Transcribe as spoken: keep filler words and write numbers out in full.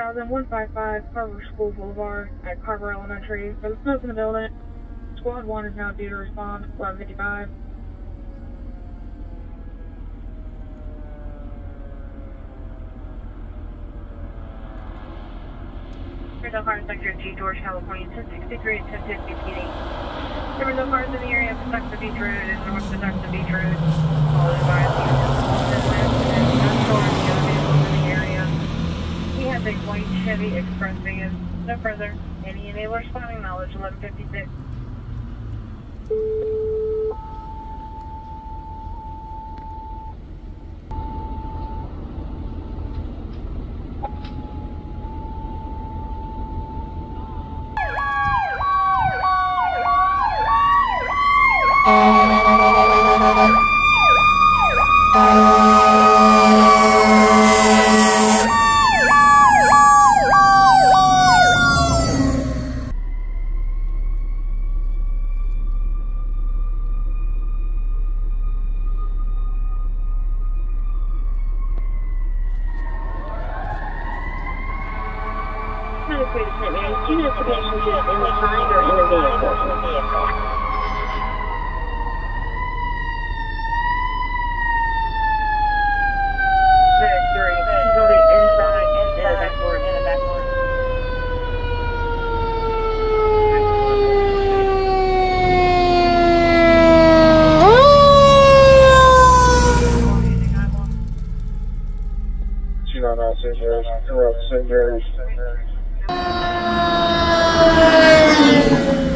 one five five Carver School Boulevard at Carver Elementary. For the smoke in the building, Squad one is now due to respond, eleven fifty-five. There's no cars sector G, George, California, ten sixty-three and ten fifty P D. There were no cars in the area of Kentucky Beach Road and North Kentucky Beach Road. Followed by a in the area. We have a white Chevy Express van. No further. Any enabler responding, knowledge eleven fifty-six. Do you know if the patient is inside or in the vehicle? There's three. She's on the inside and in the backboard. In the backboard. She's not on Saint Mary's. We're on Saint Mary's. Thank you.